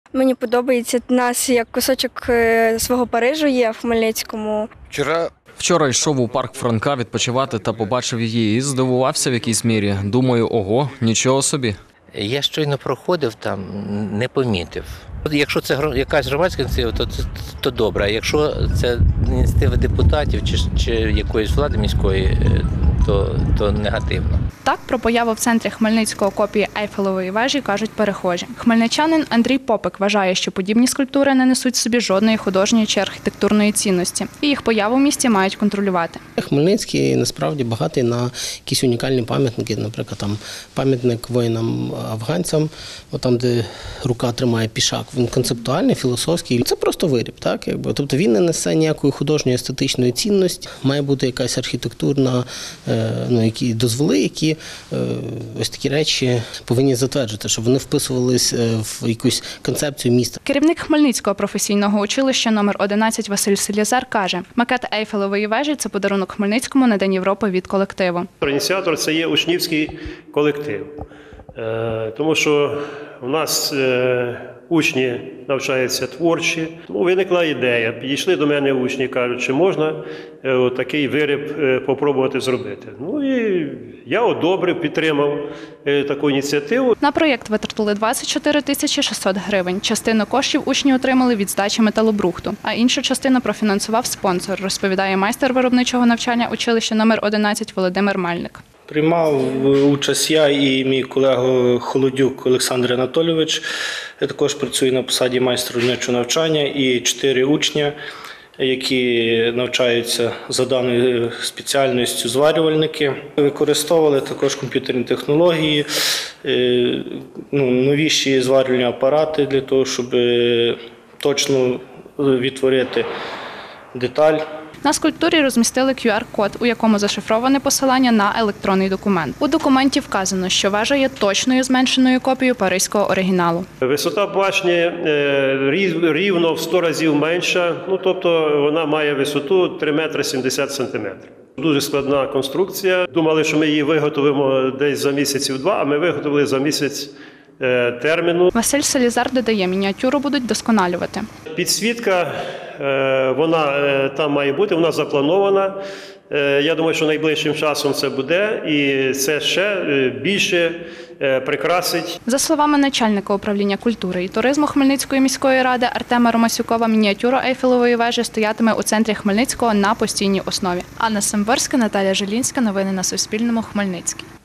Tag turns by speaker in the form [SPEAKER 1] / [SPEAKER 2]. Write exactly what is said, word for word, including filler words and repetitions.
[SPEAKER 1] Мені подобається, у нас як кусочок е, свого Парижу є в Хмельницькому.
[SPEAKER 2] Вчора
[SPEAKER 3] Вчора йшов у парк Франка відпочивати та побачив її і здивувався в якійсь мірі. Думаю, ого, нічого собі.
[SPEAKER 2] я щойно проходив там, не помітив. От якщо це гро- якась громадська ініціатива, то, то, то добре. А якщо це ініціатива депутатів чи, чи якоїсь влади міської, е, то, то негативно.
[SPEAKER 4] Так про появу в центрі Хмельницького копії Ейфелевої вежі кажуть перехожі. Хмельничанин Андрій Попик вважає, що подібні скульптури не несуть в собі жодної художньої чи архітектурної цінності, і їх появу в місті мають контролювати.
[SPEAKER 5] Хмельницький насправді багатий на якісь унікальні пам'ятники, наприклад, там пам'ятник воїнам-афганцям, там, де рука тримає пішак, він концептуальний, філософський. Це просто виріб, так, якби. Тобто він не несе ніякої художньої естетичної цінності, має бути якась архітектурна, ну, які дозволи, які ось такі речі повинні затверджувати, щоб вони вписувались в якусь концепцію міста.
[SPEAKER 4] Керівник Хмельницького професійного училища номер одинадцять Василь Селізар каже, макет Ейфелевої вежі – це подарунок Хмельницькому на День Європи від колективу.
[SPEAKER 6] Ініціатор – це є учнівський колектив, тому що у нас учні навчаються творчі. Тому виникла ідея. Підійшли до мене учні, кажуть, чи можна такий виріб попробувати зробити. Ну і я одобрив, підтримав таку ініціативу.
[SPEAKER 4] На проєкт витратили двадцять чотири тисячі шістсот гривень. Частину коштів учні отримали від здачі металобрухту, а іншу частину профінансував спонсор, розповідає майстер виробничого навчання училища номер одинадцять Володимир Мальник.
[SPEAKER 7] Приймав участь я і мій колега Холодюк Олександр Анатолійович. Я також працюю на посаді майстра виробничого навчання і чотири учня, які навчаються за даною спеціальністю зварювальники. Використовували також комп'ютерні технології, ну, новіші зварювальні апарати для того, щоб точно відтворити деталь.
[SPEAKER 4] На скульптурі розмістили кю ар-код, у якому зашифроване посилання на електронний документ. У документі вказано, що вежа є точною зменшеною копією паризького оригіналу.
[SPEAKER 6] Висота башні рівно в сто разів менша, ну, тобто вона має висоту три метри сімдесят сантиметрів. Дуже складна конструкція. Думали, що ми її виготовимо десь за місяців два, а ми виготовили за місяць терміну.
[SPEAKER 4] Василь Селізар додає, мініатюру будуть досконалювати.
[SPEAKER 6] Підсвітка, вона там має бути, вона запланована. Я думаю, що найближчим часом це буде, і це ще більше прикрасить.
[SPEAKER 4] За словами начальника управління культури і туризму Хмельницької міської ради Артема Ромасюкова, мініатюра Ейфелевої вежі стоятиме у центрі Хмельницького на постійній основі. Анна Семборська, Наталія Жилінська. Новини на Суспільному. Хмельницький.